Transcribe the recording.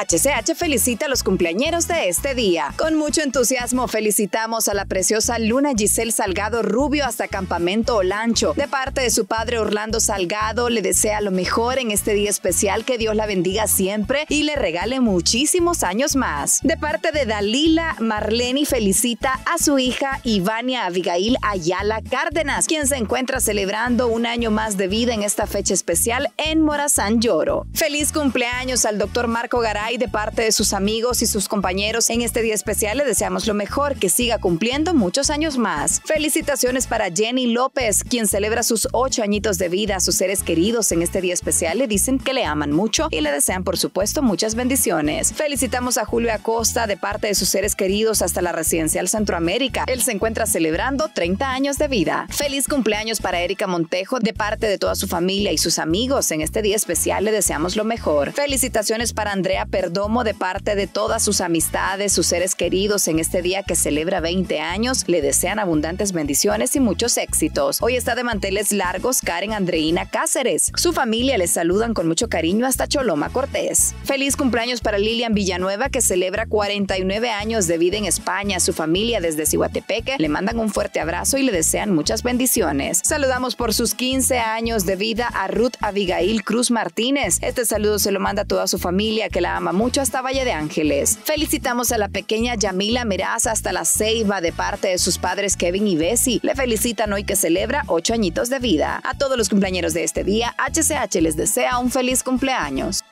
HCH felicita a los cumpleañeros de este día. Con mucho entusiasmo felicitamos a la preciosa Luna Giselle Salgado Rubio hasta Campamento Olancho. De parte de su padre Orlando Salgado, le desea lo mejor en este día especial, que Dios la bendiga siempre y le regale muchísimos años más. De parte de Dalila, Marlene felicita a su hija Ivania Abigail Ayala Cárdenas, quien se encuentra celebrando un año más de vida en esta fecha especial en Morazán Lloro. Feliz cumpleaños al doctor Marco Garay de parte de sus amigos y sus compañeros. En este día especial le deseamos lo mejor, que siga cumpliendo muchos años más. Felicitaciones para Jenny López, quien celebra sus 8 añitos de vida. A sus seres queridos en este día especial le dicen que le aman mucho y le desean, por supuesto, muchas bendiciones. Felicitamos a Julio Acosta de parte de sus seres queridos hasta la Residencial Centroamérica. Él se encuentra celebrando 30 años de vida. Feliz cumpleaños para Erika Montejo de parte de toda su familia y sus amigos. En este día especial le deseamos lo mejor. Felicitaciones para Andrea Perdomo de parte de todas sus amistades, sus seres queridos en este día que celebra 20 años. Le desean abundantes bendiciones y muchos éxitos. Hoy está de manteles largos Karen Andreina Cáceres. Su familia les saludan con mucho cariño hasta Choloma Cortés. Feliz cumpleaños para Lilian Villanueva, que celebra 49 años de vida en España. Su familia desde Cihuatepeque le mandan un fuerte abrazo y le desean muchas bendiciones. Saludamos por sus 15 años de vida a Ruth Abigail Cruz Martínez. Este saludo se lo manda a toda su familia, que la ama mucho hasta Valle de Ángeles. Felicitamos a la pequeña Yamila Meraza hasta La Ceiba de parte de sus padres Kevin y Bessie. Le felicitan hoy que celebra 8 añitos de vida. A todos los cumpleañeros de este día, HCH les desea un feliz cumpleaños.